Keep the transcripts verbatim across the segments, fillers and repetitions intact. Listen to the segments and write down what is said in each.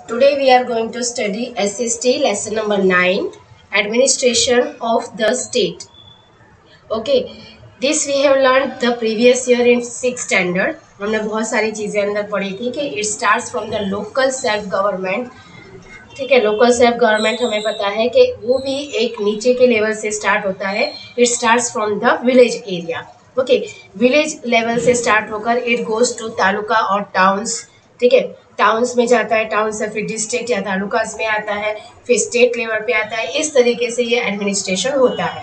Today we are going to study S S T lesson number nine, Administration of the State. Okay, this we have learned the previous year in sixth standard. हमने बहुत सारी चीज़ें अंदर पढ़ी थी कि it starts from the local self government. ठीक है, लोकल सेल्फ गवर्नमेंट हमें पता है कि वो भी एक नीचे के लेवल से स्टार्ट होता है. It starts from the village area. Okay, village level से स्टार्ट होकर इट गोज टू तालुका और टाउन्स. ठीक है, टाउन्स में जाता है, टाउन से फिर डिस्ट्रिक्ट या तालुकास में आता है, फिर स्टेट लेवल पे आता है. इस तरीके से ये एडमिनिस्ट्रेशन होता है.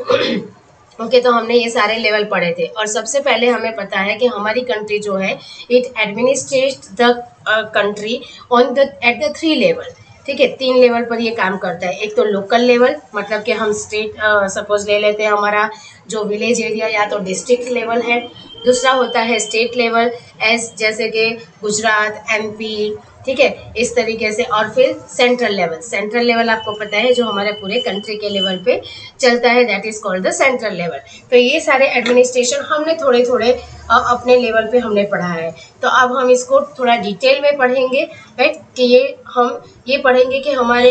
ओके okay, तो हमने ये सारे लेवल पढ़े थे. और सबसे पहले हमें पता है कि हमारी कंट्री जो है it administrate the country on the at the three level. ठीक है, तीन लेवल पर ये काम करता है. एक तो लोकल लेवल, मतलब कि हम स्टेट सपोज ले लेते हैं, हमारा जो विलेज एरिया या तो डिस्ट्रिक्ट लेवल है. दूसरा होता है स्टेट लेवल, एस जैसे कि गुजरात, एमपी. ठीक है, इस तरीके से. और फिर सेंट्रल लेवल. सेंट्रल लेवल आपको पता है जो हमारे पूरे कंट्री के लेवल पे चलता है, that is called the central level. तो ये सारे एडमिनिस्ट्रेशन हमने थोड़े थोड़े अपने लेवल पे हमने पढ़ा है. तो अब हम इसको थोड़ा डिटेल में पढ़ेंगे, राइट. कि ये हम ये पढ़ेंगे कि हमारे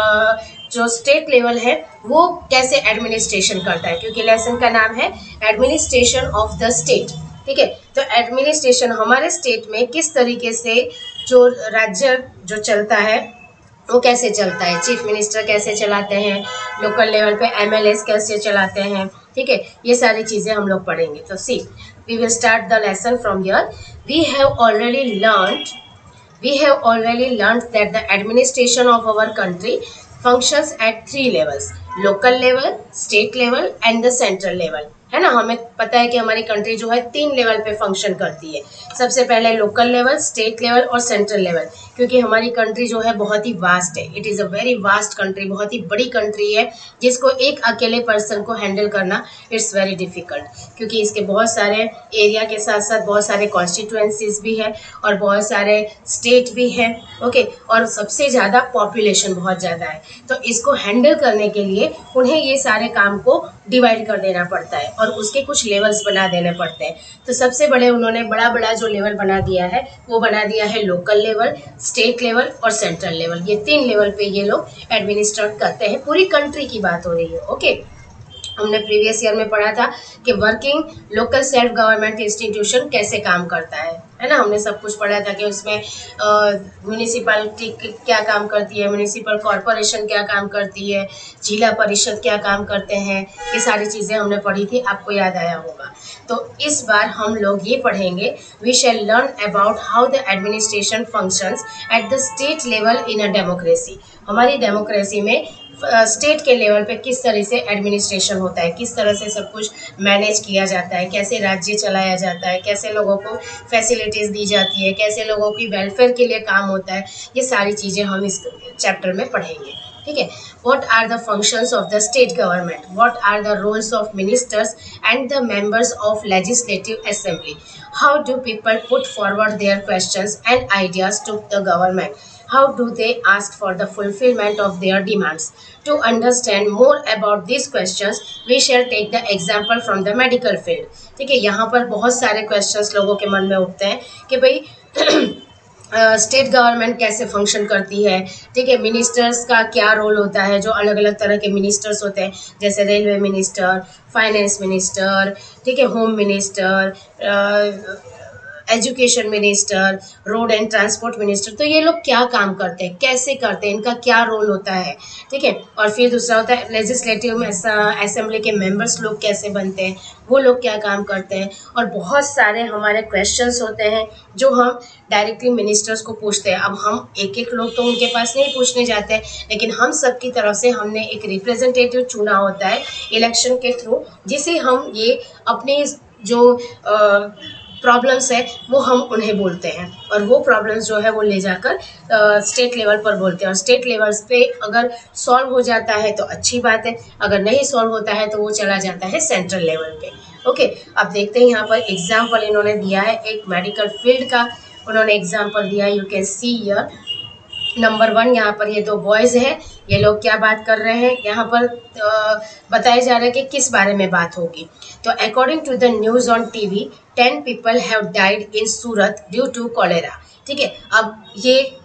जो स्टेट लेवल है वो कैसे एडमिनिस्ट्रेशन करता है, क्योंकि लेसन का नाम है एडमिनिस्ट्रेशन ऑफ द स्टेट. ठीक है, तो एडमिनिस्ट्रेशन हमारे स्टेट में किस तरीके से जो राज्य जो चलता है वो कैसे चलता है. चीफ मिनिस्टर कैसे चलाते हैं, लोकल लेवल पे एमएलएस कैसे चलाते हैं. ठीक है, ये सारी चीज़ें हम लोग पढ़ेंगे. तो see we will start the lesson from here. We have already learned we have already learned that the administration of our country functions at three levels: local level, state level and the central level. है ना, हमें पता है कि हमारी country जो है तीन लेवल पे फंक्शन करती है. सबसे पहले लोकल लेवल, स्टेट लेवल और सेंट्रल लेवल. क्योंकि हमारी कंट्री जो है बहुत ही वास्ट है. It is a very vast country, बहुत ही बड़ी कंट्री है जिसको एक अकेले पर्सन को हैंडल करना इट्स वेरी डिफिकल्ट. क्योंकि इसके बहुत सारे एरिया के साथ साथ बहुत सारे कॉन्स्टिट्यूएंसीज भी है और बहुत सारे स्टेट भी हैं. ओके, और सबसे ज़्यादा पॉपुलेशन बहुत ज़्यादा है. तो इसको हैंडल करने के लिए उन्हें ये सारे काम को डिवाइड कर देना पड़ता है और उसके कुछ लेवल्स बना देने पड़ते हैं. तो सबसे बड़े उन्होंने बड़ा बड़ा जो लेवल बना दिया है वो बना दिया है लोकल लेवल, स्टेट लेवल और सेंट्रल लेवल. ये तीन लेवल पे ये लोग एडमिनिस्ट्रेट करते हैं. पूरी कंट्री की बात हो रही है. ओके, हमने प्रीवियस ईयर में पढ़ा था कि working local self government institution कैसे काम करता है है ना. हमने सब कुछ पढ़ा था कि उसमें म्यूनिसिपैलिटी क्या काम करती है, म्यूनिसिपल कॉरपोरेशन क्या काम करती है, जिला परिषद क्या काम करते हैं. ये सारी चीज़ें हमने पढ़ी थी, आपको याद आया होगा. तो इस बार हम लोग ये पढ़ेंगे, we shall learn about how the administration functions at the state level in a democracy. हमारी डेमोक्रेसी में स्टेट uh, के लेवल पे किस तरह से एडमिनिस्ट्रेशन होता है, किस तरह से सब कुछ मैनेज किया जाता है, कैसे राज्य चलाया जाता है, कैसे लोगों को फैसिलिटीज़ दी जाती है, कैसे लोगों की वेलफेयर के लिए काम होता है. ये सारी चीज़ें हम इस चैप्टर में पढ़ेंगे. ठीक है, what are the functions of the state government, what are the roles of ministers and the members of legislative assembly, how do people put forward their questions and ideas to the government, how do they ask for the fulfillment of their demands. To understand more about these questions, we shall take the example from the medical field. ठीक है, यहाँ पर बहुत सारे questions लोगों के मन में उठते हैं कि भाई स्टेट गवर्नमेंट कैसे फंक्शन करती है. ठीक है, मिनिस्टर्स का क्या रोल होता है, जो अलग अलग तरह के मिनिस्टर्स होते हैं, जैसे रेलवे मिनिस्टर, फाइनेंस मिनिस्टर, ठीक है, home minister, education minister, road and transport minister. तो ये लोग क्या काम करते हैं, कैसे करते हैं, इनका क्या रोल होता है. ठीक है, और फिर दूसरा होता है लेजिस्लेटिव में असेंबली के मेंबर्स लोग कैसे बनते हैं, वो लोग क्या काम करते हैं. और बहुत सारे हमारे क्वेश्चंस होते हैं जो हम डायरेक्टली मिनिस्टर्स को पूछते हैं. अब हम एक एक लोग तो उनके पास नहीं पूछने जाते हैं, लेकिन हम सब की तरफ से हमने एक रिप्रेजेंटेटिव चुना होता है इलेक्शन के थ्रू, जिसे हम ये अपनी जो आ, प्रॉब्लम्स है वो हम उन्हें बोलते हैं और वो प्रॉब्लम्स जो है वो ले जाकर स्टेट लेवल पर बोलते हैं. और स्टेट लेवल्स पे अगर सॉल्व हो जाता है तो अच्छी बात है, अगर नहीं सॉल्व होता है तो वो चला जाता है सेंट्रल लेवल पे. ओके, अब देखते हैं यहाँ पर एग्जाम्पल इन्होंने दिया है एक मेडिकल फील्ड का. उन्होंने एग्जाम्पल दिया है, you can see here. Number one, यहाँ पर ये दो बॉयज़ हैं, ये लोग क्या बात कर रहे हैं, यहाँ पर बताया जा रहा है कि किस बारे में बात होगी. तो according to the news on TV, ten people have died in Surat due to cholera. ठीक है, अब ये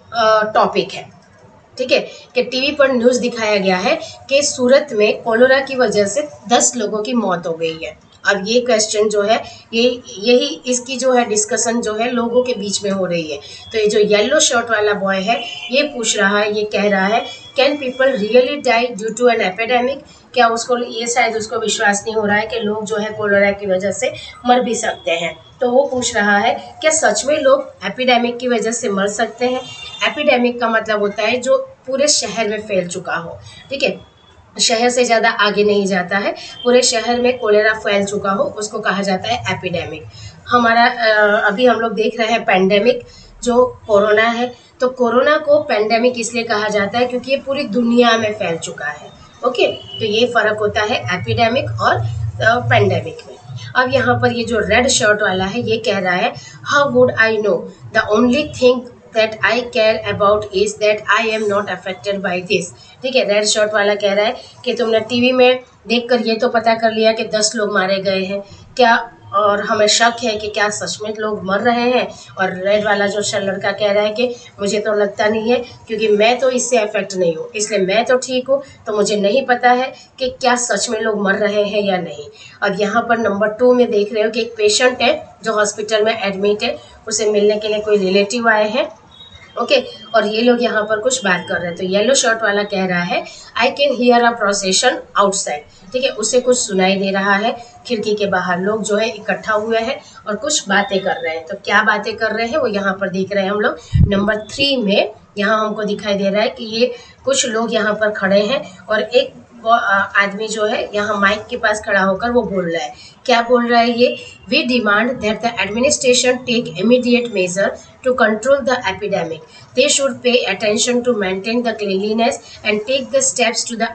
टॉपिक है, ठीक है, कि टीवी पर न्यूज़ दिखाया गया है कि सूरत में कोलेरा की वजह से दस लोगों की मौत हो गई है। अब ये क्वेश्चन जो है ये यही इसकी जो है डिस्कशन जो है लोगों के बीच में हो रही है। तो ये जो येलो शर्ट वाला बॉय है ये पूछ रहा है, ये कह रहा है, can people really die due to an epidemic? क्या उसको ये शायद उसको विश्वास नहीं हो रहा है कि लोग जो है कोलेरा की वजह से मर भी सकते हैं। तो वो पूछ रहा है क्या सच में लोग एपिडेमिक की वजह से मर सकते हैं? एपिडेमिक का मतलब होता है जो पूरे शहर में फैल चुका हो, ठीक है, शहर से ज़्यादा आगे नहीं जाता है, पूरे शहर में कोलेरा फैल चुका हो उसको कहा जाता है एपिडेमिक। हमारा अभी हम लोग देख रहे हैं पेंडेमिक जो कोरोना है, तो कोरोना को पेंडेमिक इसलिए कहा जाता है क्योंकि ये पूरी दुनिया में फैल चुका है। ओके, तो ये फ़र्क होता है एपिडेमिक और पेंडेमिक में। अब यहाँ पर ये जो रेड शर्ट वाला है ये कह रहा है, how would I know, the only thing that I care about is that I am not affected by this। ठीक है, रेड शर्ट वाला कह रहा है कि तुमने टीवी में देखकर ये तो पता कर लिया कि दस लोग मारे गए हैं क्या, और हमें शक है कि क्या सच में लोग मर रहे हैं। और रेड वाला जो लड़का कह रहा है कि मुझे तो लगता नहीं है क्योंकि मैं तो इससे अफेक्ट नहीं हूँ, इसलिए मैं तो ठीक हूँ, तो मुझे नहीं पता है कि क्या सच में लोग मर रहे हैं या नहीं। अब यहाँ पर नंबर टू में देख रहे हो कि एक पेशेंट है जो हॉस्पिटल में एडमिट है, उसे मिलने के लिए कोई रिलेटिव आए हैं। ओके okay, और ये लोग यहाँ पर कुछ बात कर रहे हैं। तो येलो शर्ट वाला कह रहा है, I can hear a procession outside. ठीक है, उसे कुछ सुनाई दे रहा है, खिड़की के बाहर लोग जो है इकट्ठा हुए हैं और कुछ बातें कर रहे हैं। तो क्या बातें कर रहे हैं वो यहाँ पर देख रहे हैं हम लोग। नंबर थ्री में यहाँ हमको दिखाई दे रहा है कि ये कुछ लोग यहाँ पर खड़े हैं और एक वो आदमी जो है यहाँ माइक के पास खड़ा होकर वो बोल रहा है। क्या बोल रहा है ये, we demand that the administration take immediate measure to control the epidemic, they should pay attention to maintain the cleanliness and take the steps to the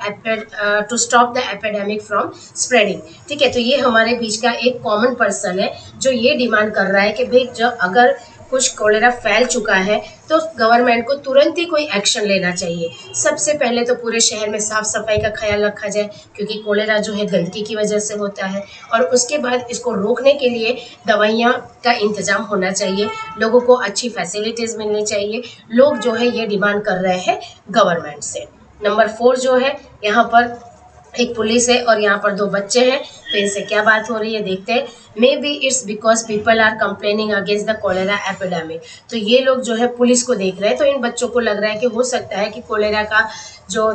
to stop the epidemic from spreading. ठीक है, तो ये हमारे बीच का एक common person है जो ये डिमांड कर रहा है कि भाई जब अगर कुछ कोलेरा फैल चुका है तो गवर्नमेंट को तुरंत ही कोई एक्शन लेना चाहिए। सबसे पहले तो पूरे शहर में साफ सफाई का ख्याल रखा जाए क्योंकि कोलेरा जो है गंदगी की वजह से होता है, और उसके बाद इसको रोकने के लिए दवाइयाँ का इंतजाम होना चाहिए, लोगों को अच्छी फैसिलिटीज़ मिलनी चाहिए। लोग जो है ये डिमांड कर रहे हैं गवर्नमेंट से। नंबर फोर जो है यहाँ पर एक पुलिस है और यहाँ पर दो बच्चे हैं, तो इनसे क्या बात हो रही है देखते हैं। Maybe it's because people are complaining against the cholera epidemic. तो ये लोग जो है पुलिस को देख रहे हैं, तो इन बच्चों को लग रहा है कि हो सकता है कि कोलेरा का जो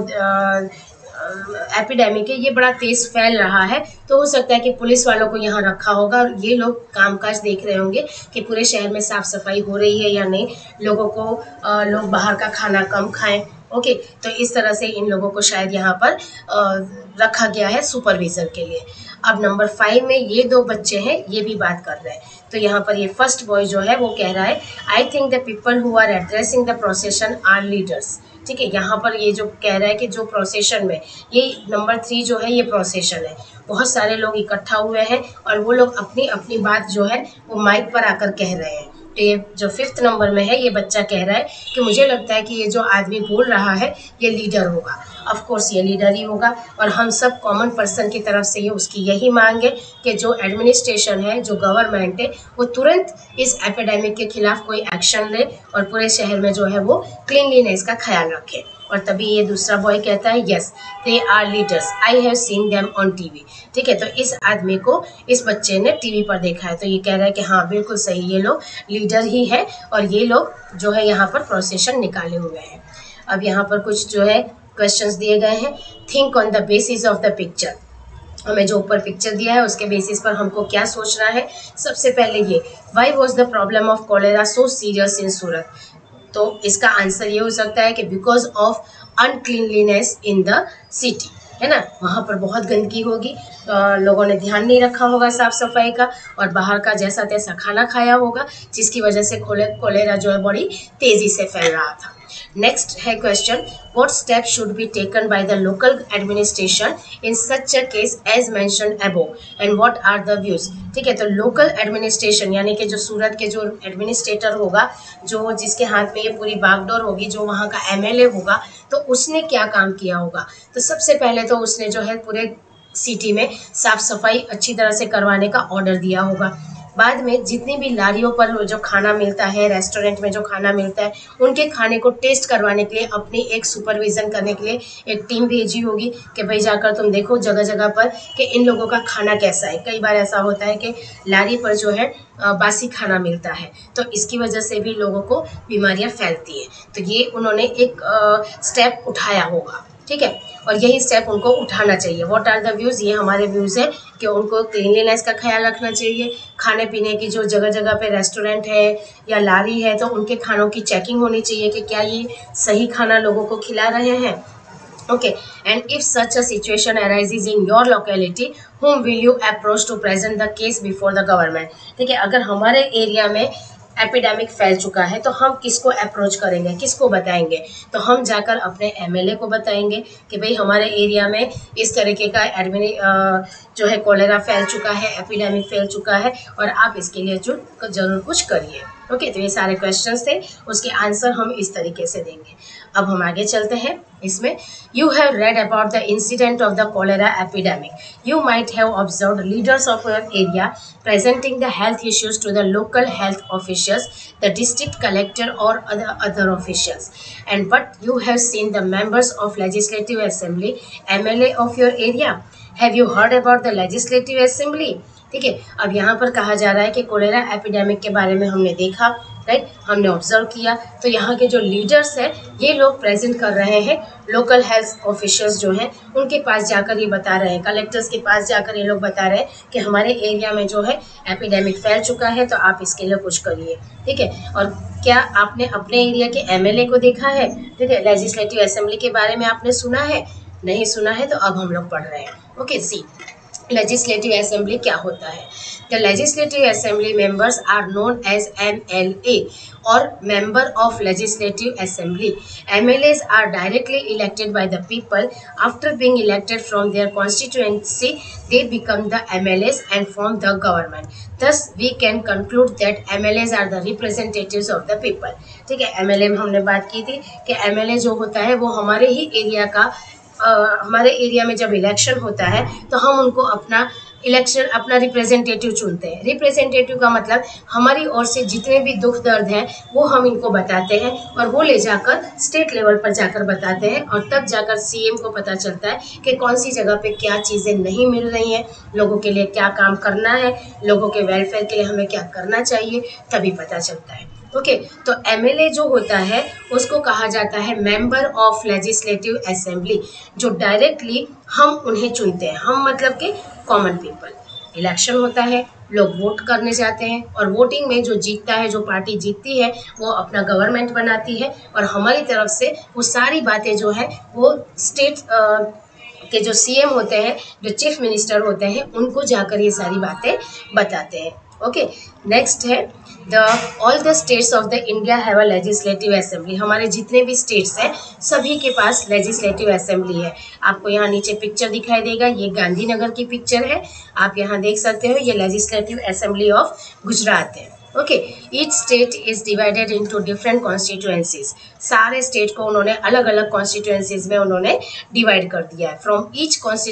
एपिडेमिक है ये बड़ा तेज फैल रहा है, तो हो सकता है कि पुलिस वालों को यहाँ रखा होगा और ये लोग कामकाज देख रहे होंगे कि पूरे शहर में साफ सफाई हो रही है या नहीं, लोगों को आ, लोग बाहर का खाना कम खाएं। ओके okay, तो इस तरह से इन लोगों को शायद यहाँ पर आ, रखा गया है सुपरविजन के लिए। अब नंबर फाइव में ये दो बच्चे हैं, ये भी बात कर रहे हैं। तो यहाँ पर ये फर्स्ट बॉय जो है वो कह रहा है, I think the people who are addressing the procession are leaders. ठीक है, यहाँ पर ये जो कह रहा है कि जो प्रोसेशन में, ये नंबर थ्री जो है ये प्रोसेशन है, बहुत सारे लोग इकट्ठा हुए हैं और वो लोग अपनी अपनी बात जो है वो माइक पर आकर कह रहे हैं। तो ये जो फिफ्थ नंबर में है ये बच्चा कह रहा है कि मुझे लगता है कि ये जो आदमी बोल रहा है ये लीडर होगा। ऑफ कोर्स ये लीडर ही होगा और हम सब कॉमन पर्सन की तरफ से ये उसकी यही मांग है कि जो एडमिनिस्ट्रेशन है, जो गवर्नमेंट है, वो तुरंत इस एपिडेमिक के खिलाफ कोई एक्शन ले और पूरे शहर में जो है वो क्लीनलीनेस का ख्याल रखे। और तभी ये दूसरा बॉय कहता है, yes they are leaders, I have seen them on TV. ठीक है, तो इस आदमी को इस बच्चे ने टीवी पर देखा है, तो ये कह रहा है कि हाँ बिल्कुल सही, ये लोग लीडर ही है और ये लोग जो है यहाँ पर प्रोसेशन निकाले हुए हैं। अब यहाँ पर कुछ जो है क्वेश्चंस दिए गए हैं। Think on the basis of the picture. हमें जो ऊपर पिक्चर दिया है उसके बेसिस पर हमको क्या सोचना है। सबसे पहले ये, why was the problem of cholera so serious in Surat. तो इसका आंसर ये हो सकता है कि because of uncleanliness in the city, है ना, वहाँ पर बहुत गंदगी होगी, लोगों ने ध्यान नहीं रखा होगा साफ सफाई का और बाहर का जैसा तैसा खाना खाया होगा, जिसकी वजह से कोलेरा जो है बड़ी तेजी से फैल रहा था। नेक्स्ट है question, what step should be taken by the local administration in such a case as mentioned above and what are the views. ठीक है, तो लोकल एडमिनिस्ट्रेशन यानी कि जो सूरत के जो एडमिनिस्ट्रेटर होगा, जो जिसके हाथ में ये पूरी बागडोर होगी, जो वहाँ का एमएलए होगा, तो उसने क्या काम किया होगा। तो सबसे पहले तो उसने जो है पूरे सिटी में साफ सफाई अच्छी तरह से करवाने का ऑर्डर दिया होगा। बाद में जितनी भी लारियों पर जो खाना मिलता है, रेस्टोरेंट में जो खाना मिलता है, उनके खाने को टेस्ट करवाने के लिए अपनी एक सुपरविजन करने के लिए एक टीम भेजी होगी कि भाई जाकर तुम देखो जगह जगह पर कि इन लोगों का खाना कैसा है। कई बार ऐसा होता है कि लारी पर जो है बासी खाना मिलता है, तो इसकी वजह से भी लोगों को बीमारियां फैलती है। तो ये उन्होंने एक स्टेप उठाया होगा, ठीक है, और यही स्टेप उनको उठाना चाहिए। व्हाट आर द व्यूज़, ये हमारे व्यूज़ है कि उनको क्लीनलीनेस का ख्याल रखना चाहिए। खाने पीने की जो जगह जगह पे रेस्टोरेंट है या लारी है, तो उनके खानों की चेकिंग होनी चाहिए कि क्या ये सही खाना लोगों को खिला रहे हैं। Okay, and if such a situation arises in your locality, whom will you approach to present the case before the government? ठीक है, अगर हमारे एरिया में एपिडेमिक फैल चुका है तो हम किसको अप्रोच करेंगे, किसको बताएंगे? तो हम जाकर अपने एमएलए को बताएंगे कि भाई हमारे एरिया में इस तरीके का एडमिनी जो है कॉलेरा फैल चुका है, एपिडेमिक फैल चुका है और आप इसके लिए जो जरूर कुछ करिए। ओके okay, तो ये सारे क्वेश्चंस थे, उसके आंसर हम इस तरीके से देंगे। अब हम आगे चलते हैं। इसमें you have read about the incident of the cholera epidemic, you might have observed leaders of your area presenting the health issues to the local health officials, the district collector और other officials, and but you have seen the members of legislative assembly, MLA of your area. Have you heard about the legislative assembly? ठीक है, अब यहाँ पर कहा जा रहा है कि कोलेरा एपिडेमिक के बारे में हमने देखा, राइट, हमने ऑब्जर्व किया। तो यहाँ के जो लीडर्स हैं ये लोग प्रेजेंट कर रहे हैं, लोकल हेल्थ ऑफिशियल्स जो हैं उनके पास जाकर ये बता रहे हैं, कलेक्टर्स के पास जाकर ये लोग बता रहे हैं कि हमारे एरिया में जो है एपिडेमिक फैल चुका है, तो आप इसके लिए कुछ करिए। ठीक है, और क्या आपने अपने एरिया के एमएलए को देखा है? ठीक है, लेजिस्लेटिव असेंबली के बारे में आपने सुना है? नहीं सुना है तो अब हम लोग पढ़ रहे हैं। ओके, सी लेजिस्लेटिव असेंबली क्या होता है? The legislative assembly members are known as M L A और member of legislative assembly. M L As are directly elected by the people. After being elected from their constituency they become the M L As and form the government. Thus we can conclude that M L As are the representatives of the people. ठीक है, M L A में हमने बात की थी कि M L A जो होता है वो हमारे ही एरिया का Uh, हमारे एरिया में जब इलेक्शन होता है तो हम उनको अपना इलेक्शन अपना रिप्रेजेंटेटिव चुनते हैं। रिप्रेजेंटेटिव का मतलब हमारी ओर से जितने भी दुख दर्द हैं वो हम इनको बताते हैं और वो ले जाकर स्टेट लेवल पर जाकर बताते हैं और तब जाकर सीएम को पता चलता है कि कौन सी जगह पे क्या चीज़ें नहीं मिल रही हैं, लोगों के लिए क्या काम करना है, लोगों के वेलफेयर के लिए हमें क्या करना चाहिए, तभी पता चलता है। ओके okay, तो एमएलए जो होता है उसको कहा जाता है मेंबर ऑफ लेजिस्लेटिव असेंबली, जो डायरेक्टली हम उन्हें चुनते हैं। हम मतलब कि कॉमन पीपल। इलेक्शन होता है, लोग वोट करने जाते हैं और वोटिंग में जो जीतता है, जो पार्टी जीतती है वो अपना गवर्नमेंट बनाती है और हमारी तरफ से वो सारी बातें जो है वो स्टेट आ, के जो सीएम होते हैं, जो चीफ मिनिस्टर होते हैं, उनको जाकर ये सारी बातें बताते हैं। ओके, नेक्स्ट है the all the states of the India have a legislative assembly. हमारे जितने भी स्टेट्स हैं सभी के पास लेजिस्लेटिव असेंबली है। आपको यहाँ नीचे पिक्चर दिखाई देगा, ये गांधीनगर की पिक्चर है, आप यहाँ देख सकते हो, ये लेजिस्लेटिव असेंबली ऑफ गुजरात है। Okay, each state is divided into different constituencies. सारे स्टेट को उन्होंने अलग अलग कॉन्स्टिट्यूएंसीज में उन्होंने डिवाइड कर दिया है। From each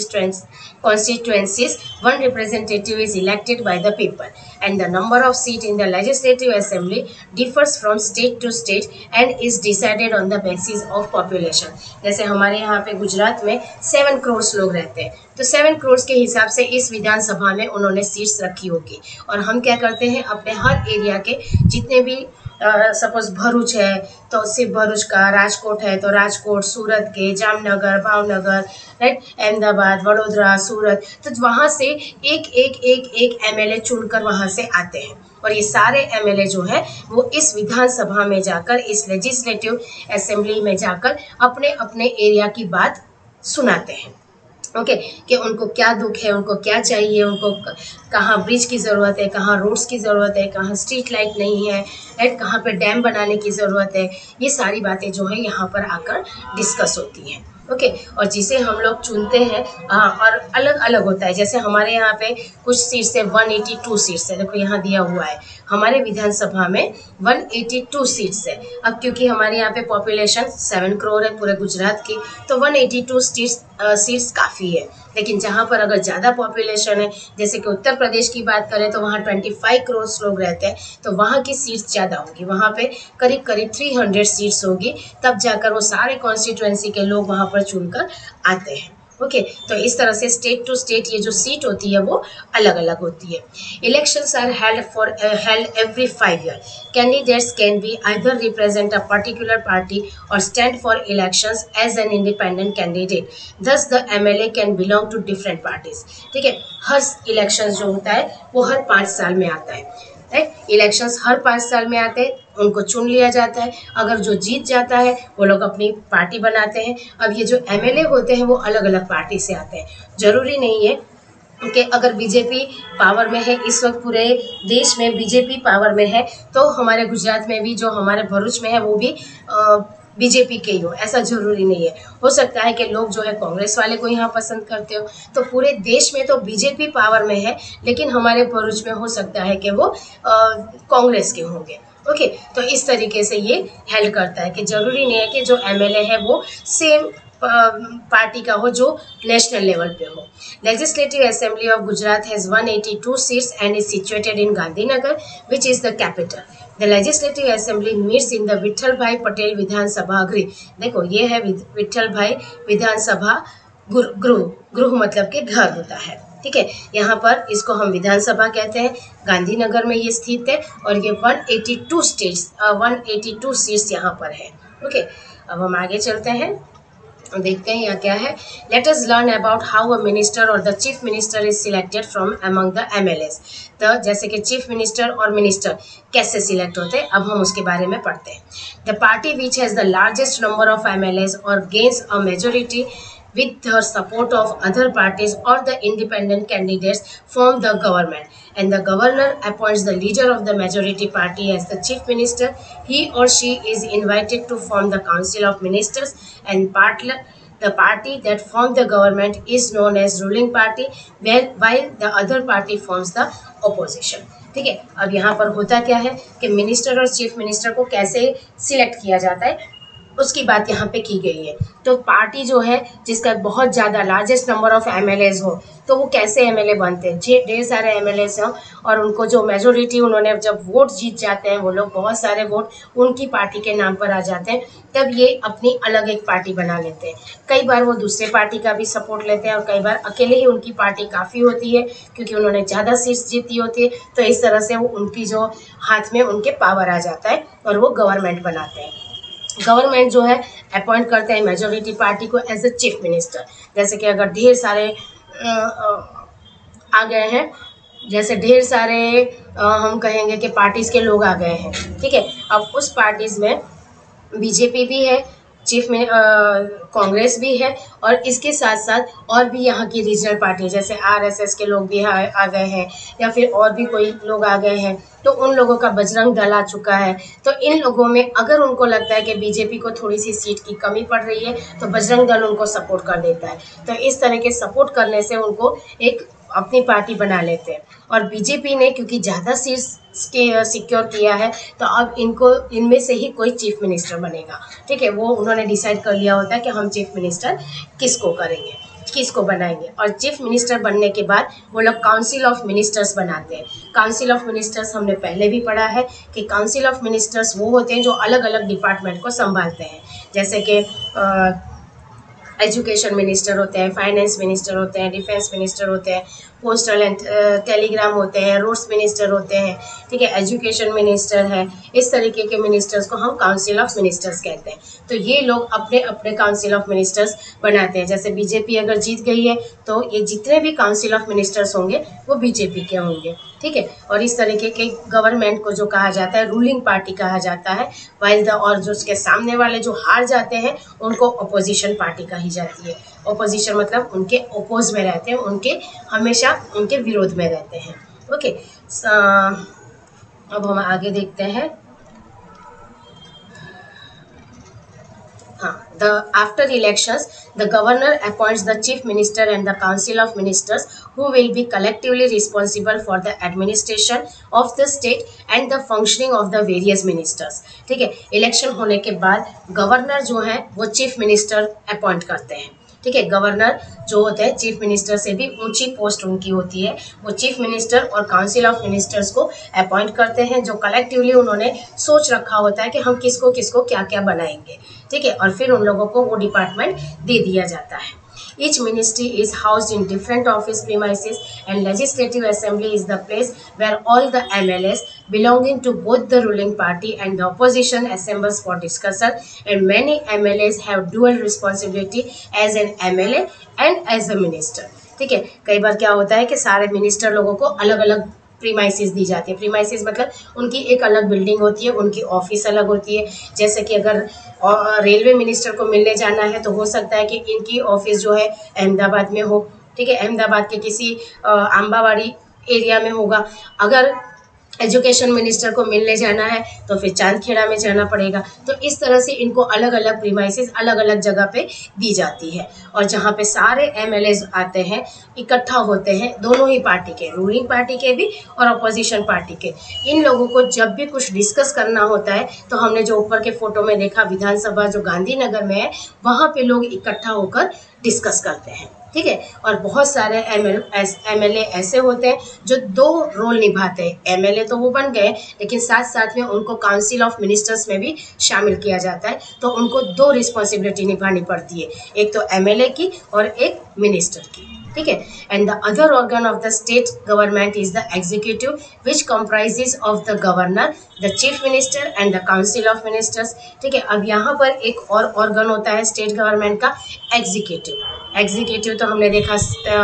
constituencies one representative is elected by the people and the number of seat in the legislative assembly differs from state to state and is decided on the basis of population. जैसे हमारे यहाँ पे गुजरात में seven crore लोग रहते हैं, तो seven crore के हिसाब से इस विधानसभा में उन्होंने सीट्स रखी होगी और हम क्या करते हैं अपने हर एरिया के जितने भी सपोज भरूच है तो सिर्फ भरूच का, राजकोट है तो राजकोट, सूरत के, जामनगर, भावनगर, राइट, अहमदाबाद, वडोदरा, सूरत, तो वहाँ से एक एक एक एक एमएलए चुनकर वहाँ से आते हैं और ये सारे एमएलए जो है वो इस विधानसभा में जाकर, इस लेजिस्लेटिव असेंबली में जाकर अपने अपने एरिया की बात सुनाते हैं। ओके okay, कि उनको क्या दुख है, उनको क्या चाहिए, उनको कहाँ ब्रिज की ज़रूरत है, कहाँ रोड्स की ज़रूरत है, कहाँ स्ट्रीट लाइट नहीं है, राइट, कहाँ पे डैम बनाने की ज़रूरत है, ये सारी बातें जो है यहाँ पर आकर डिस्कस होती हैं। ओके okay, और जिसे हम लोग चुनते हैं आ, और अलग अलग होता है। जैसे हमारे यहाँ पे कुछ सीट्स है, एक सौ बयासी सीट्स है, देखो यहाँ दिया हुआ है हमारे विधानसभा में एक सौ बयासी सीट्स है। अब क्योंकि हमारे यहाँ पे पॉपुलेशन सेवन करोड़ है पूरे गुजरात की, तो एक सौ बयासी सीट्स सीट्स काफ़ी है। लेकिन जहाँ पर अगर ज़्यादा पॉपुलेशन है, जैसे कि उत्तर प्रदेश की बात करें तो वहाँ पच्चीस करोड़ लोग रहते हैं, तो वहाँ की सीट्स ज़्यादा होगी, वहाँ पे करीब करीब तीन सौ सीट्स होगी, तब जाकर वो सारे कॉन्स्टिट्यूएंसी के लोग वहाँ पर चुनकर आते हैं। ओके okay, तो इस तरह से स्टेट टू स्टेट ये जो सीट होती है वो अलग अलग होती है। Elections are held for held every five year. Candidates can be either represent a particular party और stand for elections as an independent candidate. Thus the MLA can belong to different parties. ठीक है, हर election जो होता है वो हर पाँच साल में आता है। राइट, इलेक्शंस हर पाँच साल में आते हैं, उनको चुन लिया जाता है। अगर जो जीत जाता है वो लोग अपनी पार्टी बनाते हैं। अब ये जो एमएलए होते हैं वो अलग अलग पार्टी से आते हैं। जरूरी नहीं है कि अगर बीजेपी पावर में है, इस वक्त पूरे देश में बीजेपी पावर में है, तो हमारे गुजरात में भी जो हमारे भरूच में है वो भी आ, बीजेपी के ही हो, ऐसा जरूरी नहीं है। हो सकता है कि लोग जो है कांग्रेस वाले को यहाँ पसंद करते हो। तो पूरे देश में तो बीजेपी पावर में है, लेकिन हमारे भरूच में हो सकता है कि वो कांग्रेस के होंगे। ओके okay, तो इस तरीके से ये हेल्प करता है कि जरूरी नहीं है कि जो एमएलए है वो सेम पार्टी का हो जो नेशनल लेवल पे हो। Legislative assembly of Gujarat has one hundred eighty-two seats and is situated in Gandhinagar which is the capital. The legislative assembly meets in the Vitthal Bhai Patel विधानसभा गृह। देखो ये है विठल भाई विधानसभा गृह, गृह मतलब के घर होता है। ठीक है, यहाँ पर इसको हम विधानसभा कहते हैं। गांधीनगर में ये स्थित है और ये एक सौ बयासी स्टेट्स एक सौ बयासी सीट्स यहाँ पर है। ओके, अब हम आगे चलते हैं, देखते हैं यहाँ क्या है। Let us learn about how a minister और the chief minister is selected from among the MLAs. तो जैसे कि चीफ मिनिस्टर और मिनिस्टर कैसे सिलेक्ट होते हैं, अब हम उसके बारे में पढ़ते हैं। The party which has the largest number of MLAs और gains a majority with the support of other parties or the independent candidates form the government, and the governor appoints the leader of the majority party as the chief minister. He or she is invited to form the council of ministers, and part the party that forms the government is known as ruling party, while the other party forms the opposition. ठीक है, अब यहाँ पर होता क्या है कि minister और चीफ मिनिस्टर को कैसे सिलेक्ट किया जाता है उसकी बात यहाँ पे की गई है। तो पार्टी जो है जिसका बहुत ज़्यादा लार्जेस्ट नंबर ऑफ एमएलएज हो, तो वो कैसे एमएलए बनते हैं, ढेर सारे एमएलएज हों और उनको जो मेजोरिटी उन्होंने जब वोट जीत जाते हैं, वो लोग बहुत सारे वोट उनकी पार्टी के नाम पर आ जाते हैं, तब ये अपनी अलग एक पार्टी बना लेते हैं। कई बार वो दूसरे पार्टी का भी सपोर्ट लेते हैं और कई बार अकेले ही उनकी पार्टी काफ़ी होती है क्योंकि उन्होंने ज़्यादा सीट्स जीती होती है। तो इस तरह से वो उनकी जो हाथ में उनके पावर आ जाता है और वो गवर्नमेंट बनाते हैं। गवर्नमेंट जो है अपॉइंट करते हैं मेजोरिटी पार्टी को एज ए चीफ मिनिस्टर। जैसे कि अगर ढेर सारे आ गए हैं, जैसे ढेर सारे हम कहेंगे कि पार्टीज़ के लोग आ गए हैं, ठीक है, अब उस पार्टीज़ में बीजेपी भी है, चीफ में कांग्रेस भी है और इसके साथ साथ और भी यहाँ की रीजनल पार्टी जैसे आरएसएस के लोग भी आ गए हैं या फिर और भी कोई लोग आ गए हैं। तो उन लोगों का बजरंग दल आ चुका है। तो इन लोगों में अगर उनको लगता है कि बीजेपी को थोड़ी सी सीट की कमी पड़ रही है तो बजरंग दल उनको सपोर्ट कर देता है। तो इस तरह के सपोर्ट करने से उनको एक अपनी पार्टी बना लेते हैं। और बीजेपी ने क्योंकि ज़्यादा सीट्स के सिक्योर किया है तो अब इनको इनमें से ही कोई चीफ मिनिस्टर बनेगा। ठीक है, वो उन्होंने डिसाइड कर लिया होता है कि हम चीफ मिनिस्टर किसको करेंगे, किसको बनाएंगे। और चीफ मिनिस्टर बनने के बाद वो लोग काउंसिल ऑफ मिनिस्टर्स बनाते हैं। काउंसिल ऑफ मिनिस्टर्स हमने पहले भी पढ़ा है कि काउंसिल ऑफ मिनिस्टर्स वो होते हैं जो अलग अलग डिपार्टमेंट को संभालते हैं। जैसे कि एजुकेशन मिनिस्टर होते हैं, फाइनेंस मिनिस्टर होते हैं, डिफेंस मिनिस्टर होते हैं, पोस्टल एंड टेलीग्राम होते हैं, रोड्स मिनिस्टर होते हैं, ठीक है, एजुकेशन मिनिस्टर है। इस तरीके के मिनिस्टर्स को हम काउंसिल ऑफ मिनिस्टर्स कहते हैं। तो ये लोग अपने अपने काउंसिल ऑफ मिनिस्टर्स बनाते हैं। जैसे बीजेपी अगर जीत गई है तो ये जितने भी काउंसिल ऑफ मिनिस्टर्स होंगे वो बीजेपी के होंगे, ठीक है। और इस तरीके के गवर्नमेंट को जो कहा जाता है रूलिंग पार्टी कहा जाता है, वाइल द और जो उसके सामने वाले जो हार जाते हैं उनको अपोजिशन पार्टी कही जाती है। अपोजिशन मतलब उनके ओपोज में रहते हैं, उनके हमेशा उनके विरोध में रहते हैं। ओके, अब हम आगे देखते हैं। हाँ, the after elections the governor appoints the chief minister and the council of ministers who will be collectively responsible for the administration of the state and the functioning of the various ministers। ठीक है, election होने के बाद governor जो है वो chief minister appoint करते हैं। ठीक है। गवर्नर जो होते हैं चीफ मिनिस्टर से भी ऊंची पोस्ट उनकी होती है। वो चीफ मिनिस्टर और काउंसिल ऑफ मिनिस्टर्स को अपॉइंट करते हैं, जो कलेक्टिवली उन्होंने सोच रखा होता है कि हम किसको किसको क्या क्या बनाएंगे, ठीक है। और फिर उन लोगों को वो डिपार्टमेंट दे दिया जाता है। Each ministry is housed in different office premises, and legislative assembly is the place where all the M L As belonging to both the ruling party and the opposition assembles for discussion. And many M L As have dual responsibility as an M L A and as a minister. ठीक है। कई बार क्या होता है कि सारे minister लोगों को अलग अलग प्रीमाइसिस दी जाती है। प्रीमाइसिस मतलब उनकी एक अलग बिल्डिंग होती है, उनकी ऑफिस अलग होती है। जैसे कि अगर रेलवे मिनिस्टर को मिलने जाना है तो हो सकता है कि इनकी ऑफिस जो है अहमदाबाद में हो, ठीक है, अहमदाबाद के किसी आंबावाड़ी एरिया में होगा। अगर एजुकेशन मिनिस्टर को मिलने जाना है तो फिर चांदखेड़ा में जाना पड़ेगा। तो इस तरह से इनको अलग अलग प्रीमाइसिस अलग अलग जगह पे दी जाती है, और जहाँ पे सारे एमएलएज आते हैं, इकट्ठा होते हैं, दोनों ही पार्टी के, रूलिंग पार्टी के भी और अपोजिशन पार्टी के। इन लोगों को जब भी कुछ डिस्कस करना होता है तो हमने जो ऊपर के फोटो में देखा विधानसभा जो गांधीनगर में है, वहाँ पे लोग इकट्ठा होकर डिस्कस करते हैं, ठीक है। और बहुत सारे एमएलए ऐसे होते हैं जो दो रोल निभाते हैं। एमएलए तो वो बन गए, लेकिन साथ साथ में उनको काउंसिल ऑफ मिनिस्टर्स में भी शामिल किया जाता है। तो उनको दो रिस्पॉन्सिबिलिटी निभानी पड़ती है, एक तो एमएलए की और एक मिनिस्टर की, ठीक है। And the other organ of the state government is the executive which comprises of the governor, the chief minister and the council of ministers, ठीक है। अब यहाँ पर एक और ऑर्गन होता है स्टेट गवर्नमेंट का, एग्जीक्यूटिव। एग्जीक्यूटिव तो हमने देखा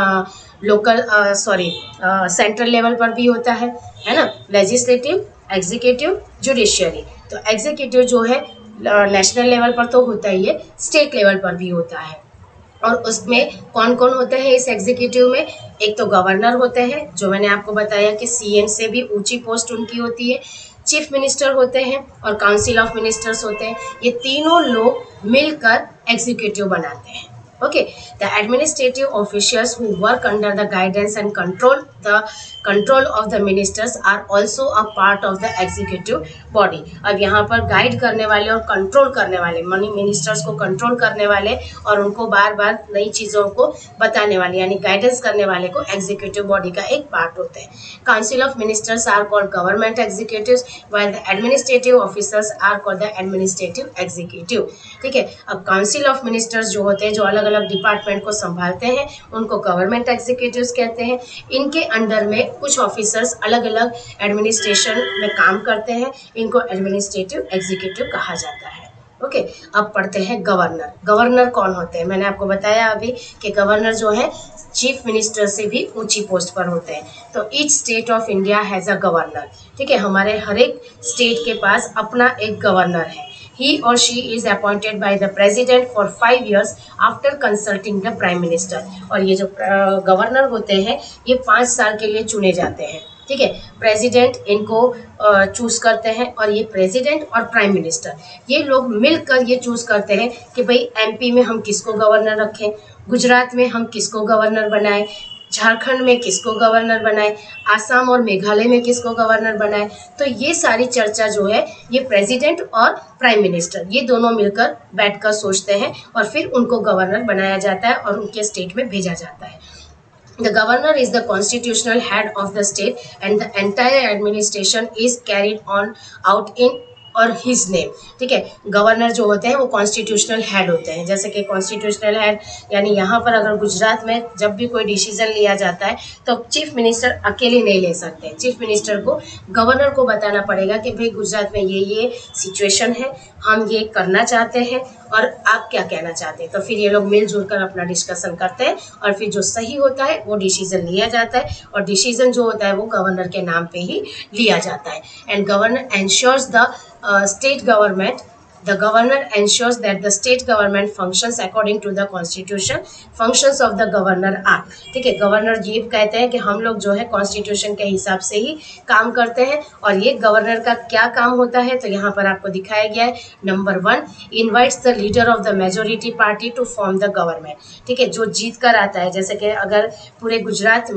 लोकल सॉरी सेंट्रल लेवल पर भी होता है है ना, लेजिस्लेटिव, एग्जीक्यूटिव, जुडिशियरी। तो एग्जीक्यूटिव जो है नेशनल लेवल पर तो होता ही है, स्टेट लेवल पर भी होता है। और उसमें कौन कौन होते हैं इस एग्जीक्यूटिव में? एक तो गवर्नर होते हैं, जो मैंने आपको बताया कि सीएम से भी ऊंची पोस्ट उनकी होती है, चीफ मिनिस्टर होते हैं और काउंसिल ऑफ मिनिस्टर्स होते हैं। ये तीनों लोग मिलकर एग्जीक्यूटिव बनाते हैं। Okay, the administrative officials who work under the guidance and control the control of the ministers are also a part of the executive body. अब यहाँ पर गाइड करने वाले और कंट्रोल करने वाले, मनी मिनिस्टर्स को कंट्रोल करने वाले और उनको बार बार नई चीज़ों को बताने वाले, यानी गाइडेंस करने वाले को एग्जीक्यूटिव बॉडी का एक पार्ट होते हैं। Council of ministers are called government executives, while the administrative officers are called the administrative executive, ठीक है। अब काउंसिल ऑफ मिनिस्टर्स जो होते हैं, जो अलग अलग डिपार्टमेंट को संभालते हैं, उनको गवर्नमेंट एग्जीक्यूटिव्स कहते हैं। इनके अंडर में कुछ ऑफिसर्स अलग अलग एडमिनिस्ट्रेशन में काम करते हैं, इनको एडमिनिस्ट्रेटिव एग्जीक्यूटिव कहा जाता है। ओके okay, अब पढ़ते हैं गवर्नर। गवर्नर कौन होते हैं? मैंने आपको बताया अभी कि गवर्नर जो है चीफ मिनिस्टर से भी ऊंची पोस्ट पर होते हैं। तो each state of India has a governor, ठीक है। हमारे हर एक स्टेट के पास अपना एक गवर्नर है। He or she is appointed by the president for five years after consulting the prime minister. और ये जो गवर्नर होते हैं ये पाँच साल के लिए चुने जाते हैं, ठीक है। प्रेसिडेंट इनको चूज करते हैं और ये प्रेसिडेंट और प्राइम मिनिस्टर ये लोग मिलकर ये चूज करते हैं कि भाई एमपी में हम किसको गवर्नर रखें, गुजरात में हम किसको गवर्नर बनाएं, झारखंड में किसको गवर्नर बनाए, आसाम और मेघालय में किसको गवर्नर बनाए। तो ये सारी चर्चा जो है ये प्रेसिडेंट और प्राइम मिनिस्टर ये दोनों मिलकर बैठकर सोचते हैं और फिर उनको गवर्नर बनाया जाता है और उनके स्टेट में भेजा जाता है। The governor is the constitutional head of the state and the entire administration is carried on out in और हिज नेम, ठीक है। गवर्नर जो होते हैं वो कॉन्स्टिट्यूशनल हेड होते हैं। जैसे कि कॉन्स्टिट्यूशनल हेड यानी यहाँ पर अगर गुजरात में जब भी कोई डिसीजन लिया जाता है तो चीफ मिनिस्टर अकेले नहीं ले सकते। चीफ मिनिस्टर को गवर्नर को बताना पड़ेगा कि भाई गुजरात में ये ये सिचुएशन है, हम ये करना चाहते हैं और आप क्या कहना चाहते हैं। तो फिर ये लोग मिलजुल कर अपना डिस्कशन करते हैं और फिर जो सही होता है वो डिसीजन लिया जाता है और डिसीजन जो होता है वो गवर्नर के नाम पे ही लिया जाता है। And governor ensures the state government The governor ensures that the state government functions according to the constitution. Functions of the governor are, ठीक है। गवर्नर ये कहते हैं कि हम लोग जो है कॉन्स्टिट्यूशन के हिसाब से ही काम करते हैं और ये गवर्नर का क्या काम होता है तो यहाँ पर आपको दिखाया गया है। Number one, invites the leader of the majority party to form the government, ठीक है। जो जीत कर आता है, जैसे कि अगर पूरे गुजरात में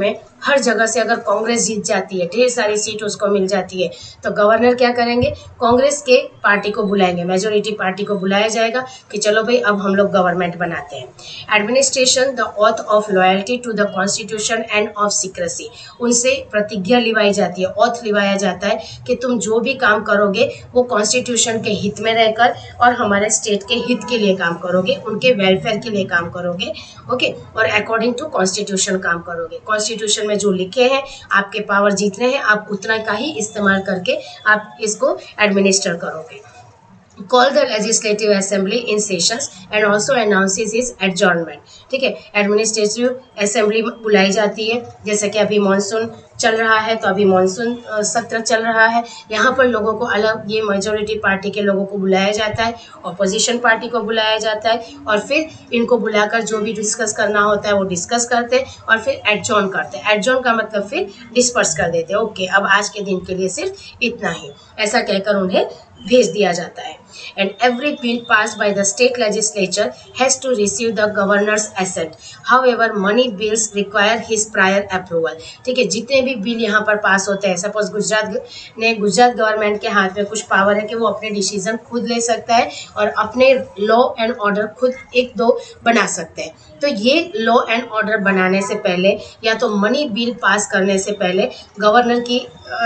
हर जगह से अगर कांग्रेस जीत जाती है, ढेर सारी सीट उसको मिल जाती है, तो गवर्नर क्या करेंगे, कांग्रेस के पार्टी को बुलाएंगे, मेजोरिटी पार्टी को बुलाया जाएगा कि चलो भाई अब हम लोग गवर्नमेंट बनाते हैं। Administration the oath of loyalty to the constitution and of secrecy, उनसे प्रतिज्ञा लिवाई जाती है, ऑथ लिवाया जाता है कि तुम जो भी काम करोगे वो कॉन्स्टिट्यूशन के हित में रहकर और हमारे स्टेट के हित के लिए काम करोगे, उनके वेलफेयर के लिए काम करोगे, ओके, और अकॉर्डिंग टू कॉन्स्टिट्यूशन काम करोगे। कॉन्स्टिट्यूशन में जो लिखे हैं, आपके पावर जितने हैं आप उतना का ही इस्तेमाल करके आप इसको एडमिनिस्टर करोगे। Call the legislative assembly in sessions and also announces its adjournment। ठीक है, एडमिनिस्ट्रेटिव असेंबली बुलाई जाती है, जैसे कि अभी मॉनसून चल रहा है तो अभी मॉनसून सत्र चल रहा है, यहाँ पर लोगों को अलग, ये मेजोरिटी पार्टी के लोगों को बुलाया जाता है, ऑपोजिशन पार्टी को बुलाया जाता है, और फिर इनको बुलाकर जो भी डिस्कस करना होता है वो डिस्कस करते हैं और फिर एडजॉर्न करते हैं। एडजॉर्न का मतलब फिर डिस्पर्स कर देते हैं, ओके अब आज के दिन के लिए सिर्फ इतना ही, ऐसा कहकर उन्हें भेज दिया जाता है। And every bill pass by the state legislature has to receive the governor's assent, however money bills require his prior approval. ठीक है, जितने भी बिल यहाँ पर पास होते हैं, सपोज गुजरात ने, गुजरात गवर्नमेंट के हाथ में कुछ पावर है कि वो अपने डिसीजन खुद ले सकता है और अपने लॉ एंड ऑर्डर खुद एक दो बना सकते हैं। तो ये लॉ एंड ऑर्डर बनाने से पहले या तो मनी बिल पास करने से पहले गवर्नर की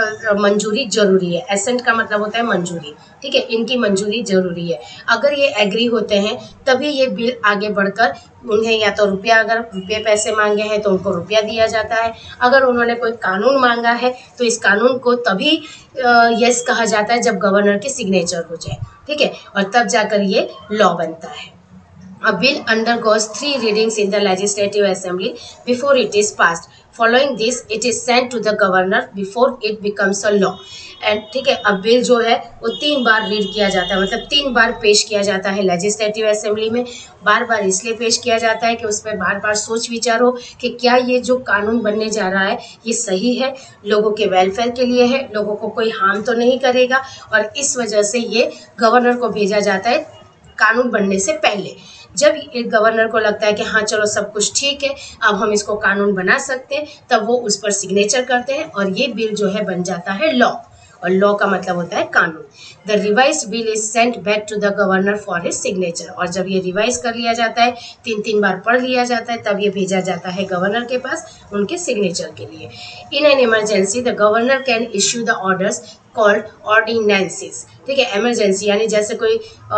मंजूरी जरूरी है। एसेंट का मतलब होता है मंजूरी, ठीक है, इनकी मंजूरी जरूरी है। अगर ये एग्री होते हैं तभी ये बिल आगे बढ़कर उन्हें या तो रुपया, अगर रुपये पैसे मांगे हैं तो उनको रुपया दिया जाता है, अगर उन्होंने कोई कानून मांगा है तो इस कानून को तभी यस कहा जाता है जब गवर्नर की सिग्नेचर हो जाए, ठीक है, और तब जाकर ये लॉ बनता है। A bill undergoes three readings in the Legislative Assembly before it is passed. Following this, it is sent to the governor before it becomes a law. And ठीक है, अब बिल जो है वो तीन बार रीड किया जाता है, मतलब तीन बार पेश किया जाता है लेजिस्लेटिव असेंबली में। बार बार इसलिए पेश किया जाता है कि उस पर बार बार सोच विचार हो कि क्या ये जो कानून बनने जा रहा है ये सही है, लोगों के वेलफेयर के लिए है, लोगों को कोई हार्म तो नहीं करेगा, और इस वजह से ये गवर्नर को भेजा जाता है कानून बनने से पहले। जब एक गवर्नर को लगता है कि हाँ चलो सब कुछ ठीक है, अब हम इसको कानून बना सकते हैं, तब वो उस पर सिग्नेचर करते हैं और ये बिल जो है बन जाता है लॉ, और लॉ का मतलब होता है कानून। The revised bill is sent back to the governor for his signature, और जब ये रिवाइज कर लिया जाता है, तीन तीन बार पढ़ लिया जाता है, तब ये भेजा जाता है गवर्नर के पास उनके सिग्नेचर के लिए। In an emergency the governor can issue the orders called ordinances. ठीक है, इमरजेंसी यानी जैसे कोई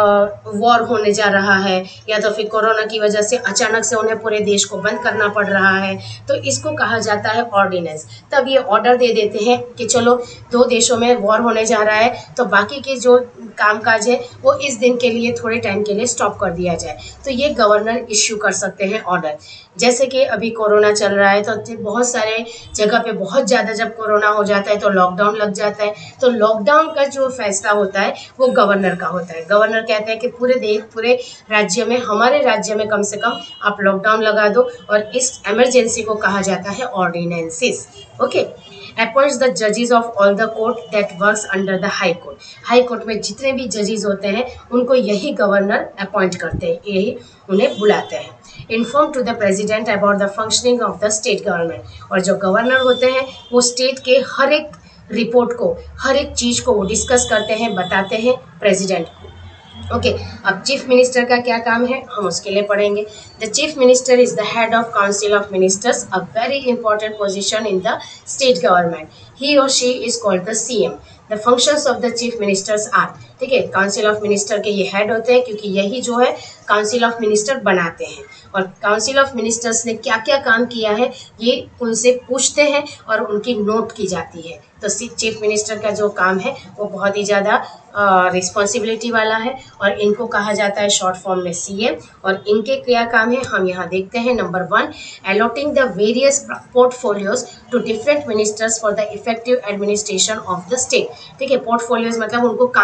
वॉर होने जा रहा है या तो फिर कोरोना की वजह से अचानक से उन्हें पूरे देश को बंद करना पड़ रहा है, तो इसको कहा जाता है ऑर्डिनेंस। तब ये ऑर्डर दे देते हैं कि चलो दो देशों में वॉर होने जा रहा है तो बाकी के जो कामकाज है वो इस दिन के लिए, थोड़े टाइम के लिए स्टॉप कर दिया जाए, तो ये गवर्नर इश्यू कर सकते हैं ऑर्डर। जैसे कि अभी कोरोना चल रहा है तो बहुत सारे जगह पे बहुत ज़्यादा जब कोरोना हो जाता है तो लॉकडाउन लग जाता है, तो लॉकडाउन का जो फैसला होता है वो गवर्नर का होता है। गवर्नर कहते हैं कि पूरे देश, पूरे राज्य में, हमारे राज्य में कम से कम आप लॉकडाउन लगा दो, और इस इमरजेंसी को कहा जाता है ऑर्डिनेंसेस। ओके, अपॉइंट्स द जजेस of all the court that works under the high court. High court में जितने भी जजेस होते हैं उनको यही गवर्नर अपॉइंट करते हैं, यही उन्हें बुलाते हैं। Inform to the president about the functioning of the state government, और जो गवर्नर होते हैं वो स्टेट के हर एक रिपोर्ट को, हर एक चीज़ को वो डिस्कस करते हैं, बताते हैं प्रेसिडेंट को। ओके okay, अब चीफ मिनिस्टर का क्या काम है हम उसके लिए पढ़ेंगे। The chief minister is the head of council of ministers, a very important position in the state government. He और she is called the CM. The functions of the chief ministers are, ठीक है, council of minister के ये head होते हैं क्योंकि यही जो है काउंसिल ऑफ मिनिस्टर बनाते हैं, और काउंसिल ऑफ मिनिस्टर्स ने क्या क्या काम किया है ये उनसे पूछते हैं और उनकी नोट की जाती है। तो चीफ मिनिस्टर का जो काम है वो बहुत ही ज़्यादा रिस्पॉन्सिबिलिटी वाला है, और इनको कहा जाता है शॉर्ट फॉर्म में सीएम। और इनके क्या काम है हम यहाँ देखते हैं। Number one, allotting the various portfolios to different ministers for the effective administration of the state. ठीक है, पोर्टफोलियोज मतलब उनको कामकाज दिया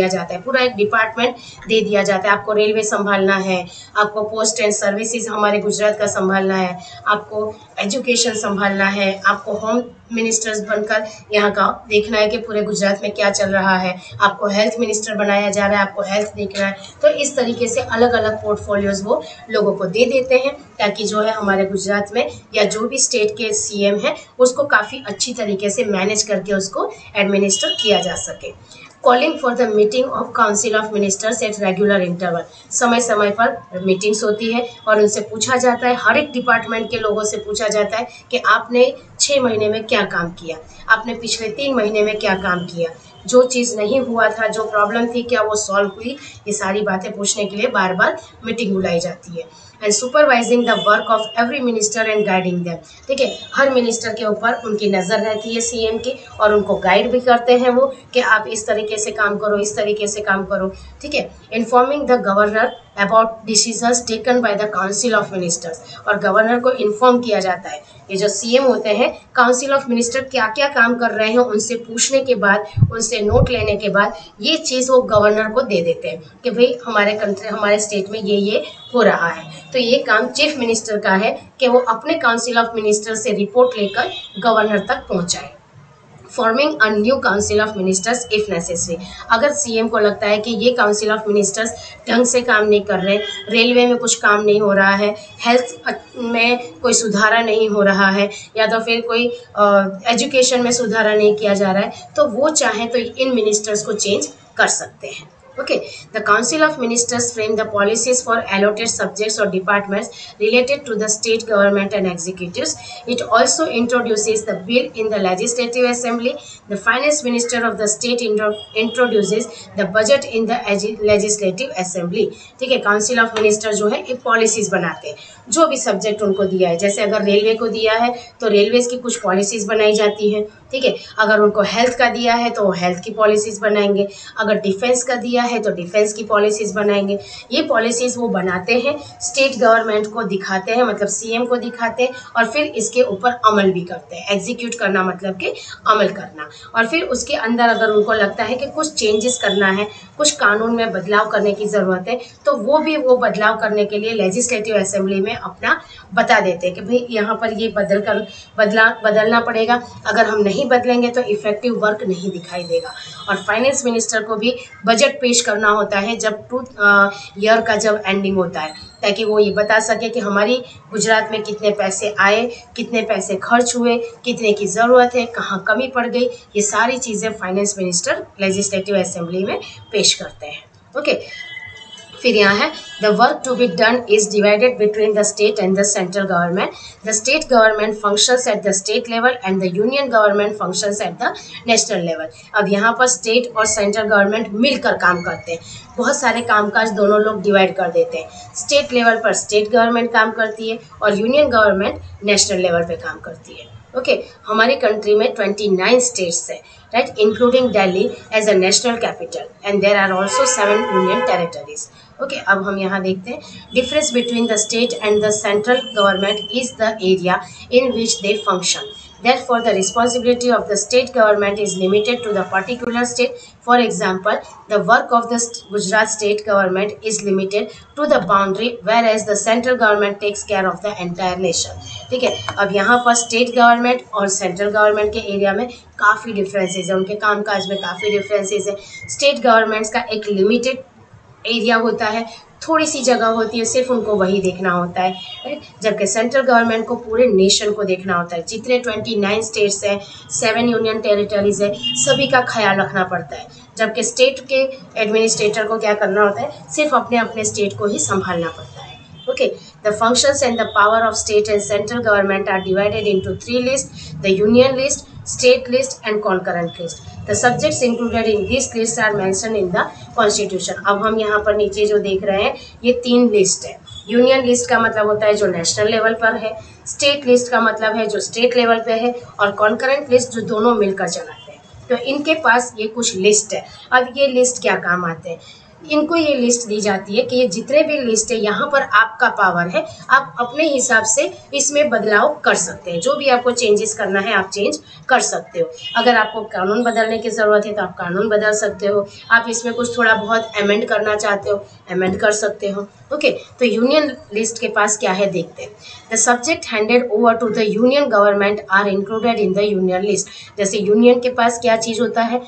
दिया जाता है, पूरा एक डिपार्टमेंट दे दिया जाता है। आपको रेलवे संभालना है, आपको पोस्ट एंड सर्विसेज हमारे गुजरात का संभालना है, आपको एजुकेशन संभालना है, आपको होम मिनिस्टर्स बनकर यहाँ का देखना है कि पूरे गुजरात में क्या चल रहा है, आपको हेल्थ मिनिस्टर बनाया जा रहा है, आपको हेल्थ देखना है। तो इस तरीके से अलग अलग पोर्टफोलियोज वो लोगों को दे देते हैं ताकि जो है हमारे गुजरात में या जो भी स्टेट के सीएम है उसको काफ़ी अच्छी तरीके से मैनेज करके उसको एडमिनिस्टर किया जा सके। Calling for the meeting of council of ministers at regular interval, समय समय पर मीटिंग्स होती है और उनसे पूछा जाता है, हर एक डिपार्टमेंट के लोगों से पूछा जाता है कि आपने छः महीने में क्या काम किया, आपने पिछले तीन महीने में क्या काम किया, जो चीज़ नहीं हुआ था, जो प्रॉब्लम थी क्या वो सॉल्व हुई, ये सारी बातें पूछने के लिए बार बार मीटिंग बुलाई जाती है। And supervising the work of every minister and guiding them, ठीक है, हर मिनिस्टर के ऊपर उनकी नज़र रहती है सीएम की और उनको गाइड भी करते हैं वो कि आप इस तरीके से काम करो, इस तरीके से काम करो, ठीक है। Informing the governor about decisions taken by the council of ministers, और गवर्नर को इन्फॉर्म किया जाता है, ये जो सीएम होते हैं काउंसिल ऑफ मिनिस्टर क्या क्या काम कर रहे हैं उनसे पूछने के बाद, उनसे नोट लेने के बाद ये चीज़ वो गवर्नर को दे देते हैं कि भाई हमारे कंट्री हमारे स्टेट में ये ये हो रहा है। तो ये काम चीफ मिनिस्टर का है कि वो अपने काउंसिल ऑफ मिनिस्टर से रिपोर्ट लेकर गवर्नर तक पहुंचाए। Forming a new council of ministers if necessary, अगर सीएम को लगता है कि ये काउंसिल ऑफ मिनिस्टर्स ढंग से काम नहीं कर रहे, रेलवे में कुछ काम नहीं हो रहा है, हेल्थ में कोई सुधारा नहीं हो रहा है, या तो फिर कोई एजुकेशन में सुधारा नहीं किया जा रहा है, तो वो चाहे तो इन मिनिस्टर्स को चेंज कर सकते हैं। Okay, the Council of Ministers frame the policies for allotted subjects or departments related to the state government and executives. It also introduces the bill in the Legislative Assembly. The Finance Minister of the state introduces the budget in the Legislative Assembly. ठीक है, council of minister जो है एक policies बनाते हैं, जो भी subject उनको दिया है, जैसे अगर रेलवे को दिया है तो रेलवेज की कुछ पॉलिसीज बनाई जाती हैं, ठीक है। अगर उनको हेल्थ का दिया है तो वो हेल्थ की पॉलिसीज बनाएंगे, अगर डिफेंस का दिया है तो डिफेंस की पॉलिसीज बनाएंगे। ये पॉलिसीज वो बनाते हैं, स्टेट गवर्नमेंट को दिखाते हैं, मतलब सीएम को दिखाते हैं और फिर इसके ऊपर अमल भी करते हैं। एग्जीक्यूट करना मतलब कि अमल करना, और फिर उसके अंदर अगर उनको लगता है कि कुछ चेंजेस करना है, कुछ कानून में बदलाव करने की ज़रूरत है, तो वो भी वो बदलाव करने के लिए लेजिस्लेटिव असेंबली में अपना बता देते हैं कि भाई यहाँ पर ये बदल कर बदला बदलना पड़ेगा, अगर हम नहीं बदलेंगे तो इफेक्टिव वर्क नहीं दिखाई देगा। और फाइनेंस मिनिस्टर को भी बजट पेश करना होता है जब टू ईयर का जब एंडिंग होता है, ताकि वो ये बता सके कि हमारी गुजरात में कितने पैसे आए, कितने पैसे खर्च हुए, कितने की ज़रूरत है, कहाँ कमी पड़ गई, ये सारी चीज़ें फाइनेंस मिनिस्टर लेजिस्लेटिव असेंबली में पेश करते हैं। ओके, फिर यहाँ है the work to be done is divided between the state and the central government. The state government functions at the state level and the union government functions at the national level. अब यहाँ पर state और central government मिलकर काम करते हैं, बहुत सारे कामकाज दोनों लोग डिवाइड कर देते हैं। स्टेट लेवल पर स्टेट गवर्नमेंट काम करती है और यूनियन गवर्नमेंट नेशनल लेवल पे काम करती है। ओके okay, हमारी कंट्री में उनतीस स्टेट्स है, right, including Delhi as a national capital, and there are also seven union territories. Okay, अब हम यहाँ देखते हैं difference between the state and the central government is the area in which they function. Therefore, the responsibility of the state government is limited to the particular state. For example, the work of the Gujarat state government is limited to the boundary, whereas the central government takes care of the entire nation. ठीक है, अब यहाँ पर state government और central government के area में काफ़ी differences है, उनके कामकाज में काफ़ी डिफरेंसेस है। स्टेट गवर्नमेंट्स का एक लिमिटेड एरिया होता है, थोड़ी सी जगह होती है, सिर्फ उनको वही देखना होता है, राइट, जबकि सेंट्रल गवर्नमेंट को पूरे नेशन को देखना होता है। जितने उनतीस स्टेट्स हैं, सेवन यूनियन टेरिटरीज है, सभी का ख्याल रखना पड़ता है, जबकि स्टेट के एडमिनिस्ट्रेटर को क्या करना होता है, सिर्फ अपने अपने स्टेट को ही संभालना पड़ता है। Okay, the functions and the power of state and central government are divided into three lists: the union list, state list, and concurrent list. The subjects included in these lists are mentioned in the constitution. अब हम यहाँ पर नीचे जो देख रहे हैं ये तीन लिस्ट है। यूनियन लिस्ट का मतलब होता है जो नेशनल लेवल पर है, स्टेट लिस्ट का मतलब है जो स्टेट लेवल पे है, और कॉन्करेंट लिस्ट जो दोनों मिलकर चलाते हैं। तो इनके पास ये कुछ लिस्ट है। अब ये लिस्ट क्या काम आते हैं, इनको ये लिस्ट दी जाती है कि ये जितने भी लिस्ट है यहाँ पर आपका पावर है, आप अपने हिसाब से इसमें बदलाव कर सकते हैं। जो भी आपको चेंजेस करना है आप चेंज कर सकते हो। अगर आपको कानून बदलने की ज़रूरत है तो आप कानून बदल सकते हो। आप इसमें कुछ थोड़ा बहुत अमेंड करना चाहते हो, अमेंड कर सकते हो। ओके, तो यूनियन लिस्ट के पास क्या है देखते हैं। The subject handed over to the union government are included in the union list. जैसे यूनियन के पास क्या चीज़ होता है,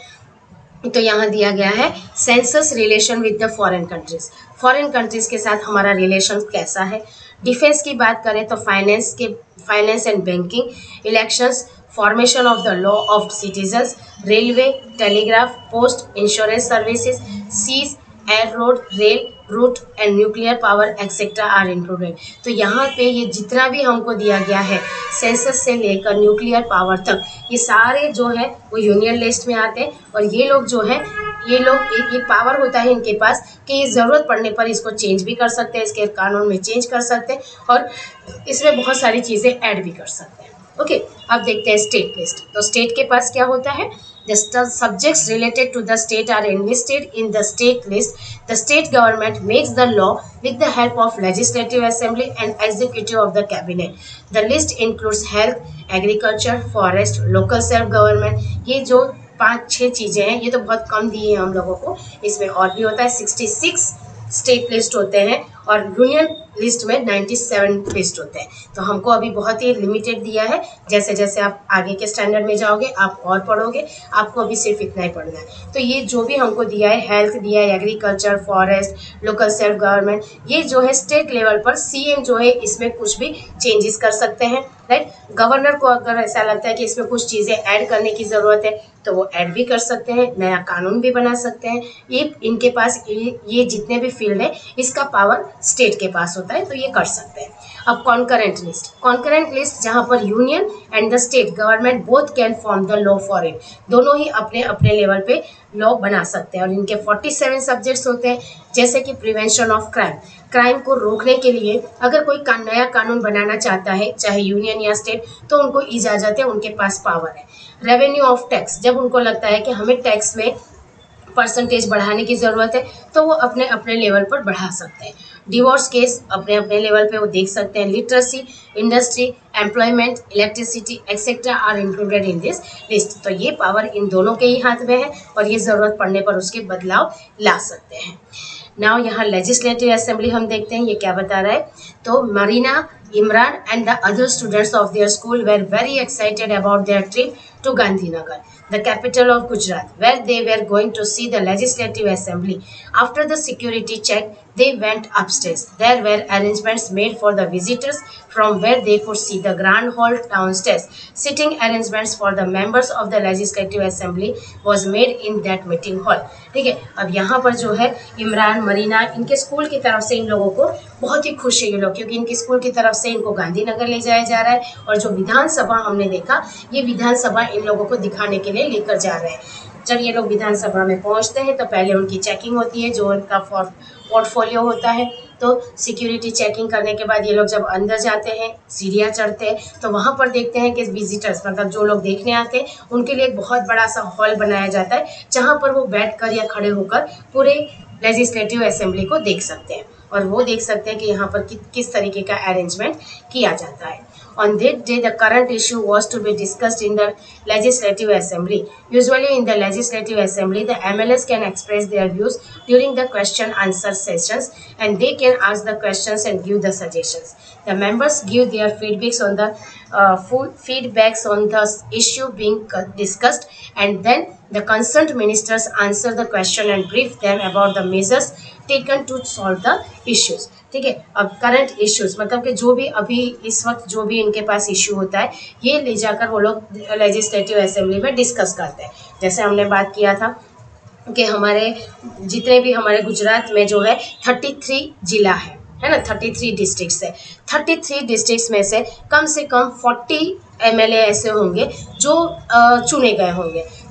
तो यहाँ दिया गया है census relation with the foreign countries. Foreign countries के साथ हमारा रिलेशन कैसा है। डिफेंस की बात करें तो फाइनेंस के finance and banking, elections, formation of the law of citizens, railway, telegraph, post, insurance services, seas, air road, rail route and nuclear power etcetera are included. तो यहाँ पे ये जितना भी हमको दिया गया है सेंसस से लेकर न्यूक्लियर पावर तक, ये सारे जो है वो यूनियन लिस्ट में आते हैं। और ये लोग जो है ये लोग एक ये पावर होता है इनके पास कि ये ज़रूरत पड़ने पर इसको चेंज भी कर सकते हैं, इसके कानून में चेंज कर सकते हैं और इसमें बहुत सारी चीज़ें ऐड भी कर सकते हैं। ओके, अब देखते हैं स्टेट लिस्ट। तो स्टेट के पास क्या होता है, the subjects related to the state are enlisted in the state list. The state government makes the law with the help of legislative assembly and executive of the cabinet. The list includes health, agriculture, forest, local self government. ये जो पांच छह चीजें हैं ये तो बहुत कम दी है हम लोगों को, इसमें और भी होता है। सिक्सटी सिक्स स्टेट लिस्ट होते हैं और यूनियन लिस्ट में सत्तानवे लिस्ट होते हैं। तो हमको अभी बहुत ही लिमिटेड दिया है। जैसे जैसे आप आगे के स्टैंडर्ड में जाओगे आप और पढ़ोगे, आपको अभी सिर्फ इतना ही पढ़ना है। तो ये जो भी हमको दिया है, हेल्थ दिया है, agriculture, forest, local self government, ये जो है स्टेट लेवल पर सीएम जो है इसमें कुछ भी चेंजेस कर सकते हैं, राइट। गवर्नर को अगर ऐसा लगता है कि इसमें कुछ चीज़ें ऐड करने की ज़रूरत है तो वो ऐड भी कर सकते हैं, नया कानून भी बना सकते हैं। ये इनके पास ये, ये जितने भी फील्ड है इसका पावर स्टेट के पास होता है, तो ये कर सकते हैं। अब कॉन्करेंट लिस्ट, कॉन्करेंट लिस्ट जहाँ पर union and the state government both can form the law for it, दोनों ही अपने अपने लेवल पे लॉ बना सकते हैं। और इनके सैंतालीस सब्जेक्ट्स होते हैं, जैसे कि प्रिवेंशन ऑफ क्राइम, क्राइम को रोकने के लिए अगर कोई का, नया कानून बनाना चाहता है चाहे यूनियन या स्टेट, तो उनको इजाज़त है, उनके पास पावर है। रेवेन्यू ऑफ टैक्स, जब उनको लगता है कि हमें टैक्स में परसेंटेज बढ़ाने की ज़रूरत है तो वो अपने अपने लेवल पर बढ़ा सकते हैं। डिवोर्स केस अपने अपने लेवल पे वो देख सकते हैं। Literacy, industry, employment, electricity etcetera are included in this list. तो ये पावर इन दोनों के ही हाथ में है और ये ज़रूरत पड़ने पर उसके बदलाव ला सकते हैं। नाउ यहाँ लेजिस्लेटिव असेंबली हम देखते हैं ये क्या बता रहा है। तो Marina, Imran and the other students of their school were very excited about their trip to Gandhinagar, the capital of Gujarat, where they were going to see the legislative assembly. After the security check, they went upstairs. There were arrangements made for the visitors from where they could see the grand hall downstairs. Sitting arrangements for the members of the legislative assembly was made in that meeting hall. ठीक है, अब यहाँ पर जो है इमरान, मरीना, इनके school की तरफ से इन लोगों को बहुत ही खुश है ये लोग, क्योंकि इनकी स्कूल की तरफ से इनको गांधीनगर ले जाया जा रहा है। और जो विधानसभा हमने देखा, ये विधानसभा इन लोगों को दिखाने के लिए लेकर जा रहे हैं। जब ये लोग विधानसभा में पहुंचते हैं तो पहले उनकी चेकिंग होती है, जो उनका पोर्टफोलियो होता है। तो सिक्योरिटी चेकिंग करने के बाद ये लोग जब अंदर जाते हैं, सीढ़ियाँ चढ़ते हैं, तो वहाँ पर देखते हैं कि विजिटर्स मतलब जो लोग देखने आते हैं उनके लिए एक बहुत बड़ा सा हॉल बनाया जाता है, जहाँ पर वो बैठकर या खड़े होकर पूरे लेजिस्लेटिव असेंबली को देख सकते हैं और वो देख सकते हैं कि यहाँ पर कि, किस तरीके का अरेंजमेंट किया जाता है। On that day, the current issue was to be discussed in the Legislative Assembly. Usually in the Legislative Assembly, the M L As can express their views during the question-answer sessions and they can ask the questions and give the suggestions. The members give their feedbacks on the uh, feedbacks on the issue being discussed, and then the concerned ministers answer the question and brief them about the measures taken to solve the issues. ठीक है, अब current issues मतलब कि जो भी अभी इस वक्त जो भी इनके पास इश्यू होता है ये ले जाकर वो लोग लेजिस्लेटिव असेंबली में डिस्कस करते हैं। जैसे हमने बात किया था कि हमारे जितने भी हमारे गुजरात में जो है तैंतीस जिला है है ना, तैंतीस डिस्ट्रिक्ट्स है। तैंतीस डिस्ट्रिक्ट्स में से कम से कम चालीस एमएलए ऐसे होंगे जो चुने गए होंगे।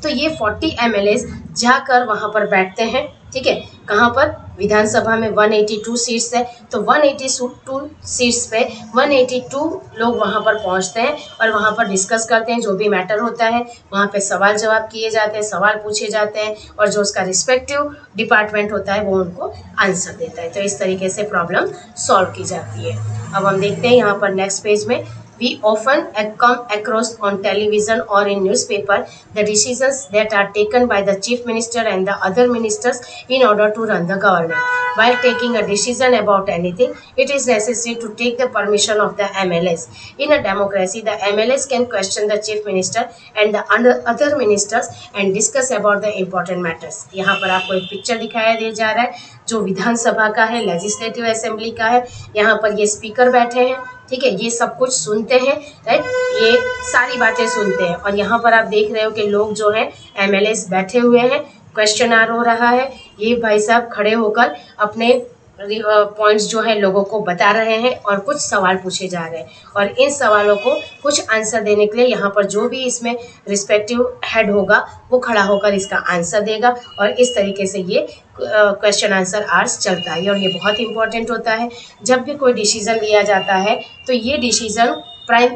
तो ये फोर्टी एम एल एज जाकर वहाँ पर बैठते हैं, ठीक है। कहाँ पर? विधानसभा में एक सौ बयासी सीट्स है, तो एक सौ बयासी सीट्स पे एक सौ बयासी लोग वहाँ पर पहुँचते हैं और वहाँ पर डिस्कस करते हैं जो भी मैटर होता है। वहाँ पे सवाल जवाब किए जाते हैं, सवाल पूछे जाते हैं और जो उसका रिस्पेक्टिव डिपार्टमेंट होता है वो उनको आंसर देता है। तो इस तरीके से प्रॉब्लम सॉल्व की जाती है। अब हम देखते हैं यहाँ पर नेक्स्ट पेज में, we often come across on television or in newspaper the decisions that are taken by the chief minister and the other ministers in order to run the government. While taking a decision about anything, it is necessary to take the permission of the M L S. In a democracy, the M L S can question the chief minister and the other ministers and discuss about the important matters. यहाँ पर आपको एक picture दिखाया दिया जा रहा है जो विधानसभा का है, लेजिस्लेटिव असेंबली का है। यहाँ पर ये स्पीकर बैठे हैं, ठीक है, ये सब कुछ सुनते हैं, राइट, ये सारी बातें सुनते हैं। और यहाँ पर आप देख रहे हो कि लोग जो हैं एम एल एस बैठे हुए हैं, क्वेश्चन आर हो रहा है, ये भाई साहब खड़े होकर अपने पॉइंट्स जो है लोगों को बता रहे हैं और कुछ सवाल पूछे जा रहे हैं और इन सवालों को कुछ आंसर देने के लिए यहाँ पर जो भी इसमें रिस्पेक्टिव हेड होगा वो खड़ा होकर इसका आंसर देगा और इस तरीके से ये क्वेश्चन आंसर आवर्स चलता है। और ये बहुत इंपॉर्टेंट होता है, जब भी कोई डिसीजन लिया जाता है तो ये डिसीजन प्राइम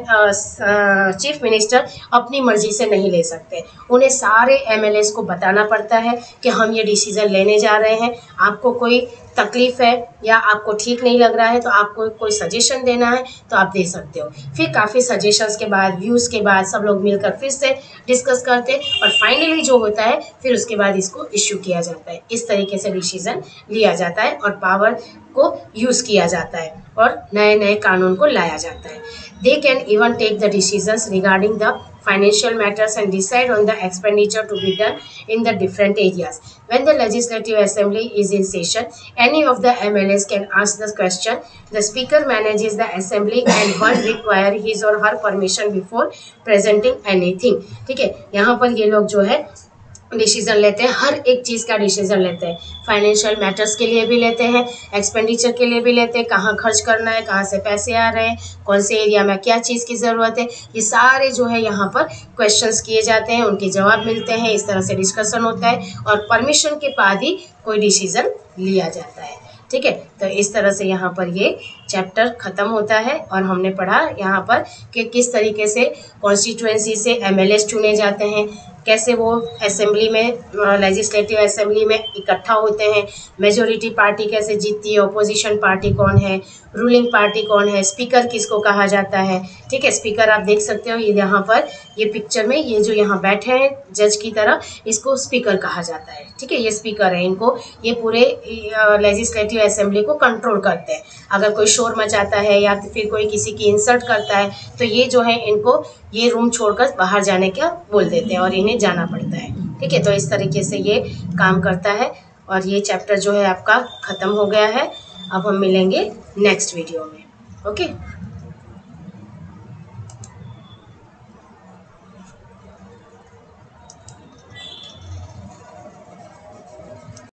चीफ मिनिस्टर अपनी मर्जी से नहीं ले सकते, उन्हें सारे एम एल एस को बताना पड़ता है कि हम ये डिसीजन लेने जा रहे हैं। आपको कोई तकलीफ है या आपको ठीक नहीं लग रहा है तो आपको कोई सजेशन देना है तो आप दे सकते हो। फिर काफ़ी सजेशंस के बाद, व्यूज़ के बाद सब लोग मिलकर फिर से डिस्कस करते हैं और फाइनली जो होता है फिर उसके बाद इसको इश्यू किया जाता है। इस तरीके से डिसीजन लिया जाता है और पावर को यूज़ किया जाता है और नए नए कानून को लाया जाता है। They can even take the decisions regarding the financial matters and decide on the expenditure to be done in the different areas. When the Legislative Assembly is in session, any of the M L As can ask the question. The Speaker manages the Assembly and one require his or her permission before presenting anything. ठीक है, यहाँ पर ये लोग जो है decision लेते हैं, हर एक चीज़ का डिसीजन लेते हैं, फाइनेंशियल मैटर्स के लिए भी लेते हैं, एक्सपेंडिचर के लिए भी लेते हैं, कहाँ खर्च करना है, कहाँ से पैसे आ रहे हैं, कौन से एरिया में क्या चीज़ की ज़रूरत है, ये सारे जो है यहाँ पर क्वेश्चंस किए जाते हैं, उनके जवाब मिलते हैं, इस तरह से डिस्कशन होता है और परमिशन के बाद ही कोई डिसीजन लिया जाता है। ठीक है, तो इस तरह से यहाँ पर ये चैप्टर ख़त्म होता है और हमने पढ़ा यहाँ पर कि किस तरीके से कॉन्स्टिट्यूएंसी से एम एल एस चुने जाते हैं, कैसे वो असेंबली में, लेजिस्लेटिव असेंबली में इकट्ठा होते हैं, मेजॉरिटी पार्टी कैसे जीतती है, अपोजिशन पार्टी कौन है, रूलिंग पार्टी कौन है, स्पीकर किसको कहा जाता है। ठीक है, स्पीकर आप देख सकते हो ये यहाँ पर ये पिक्चर में ये जो यहाँ बैठे हैं जज की तरह, इसको स्पीकर कहा जाता है। ठीक है, ये स्पीकर है, इनको ये पूरे लेजिस्लेटिव असेंबली को कंट्रोल करते हैं। अगर कोई शोर मचाता है या फिर कोई किसी की इंसल्ट करता है तो ये जो है इनको ये रूम छोड़कर बाहर जाने का बोल देते हैं और इन्हें जाना पड़ता है। ठीक है, तो इस तरीके से ये काम करता है और ये चैप्टर जो है आपका ख़त्म हो गया है। अब हम मिलेंगे नेक्स्ट वीडियो में। ओके।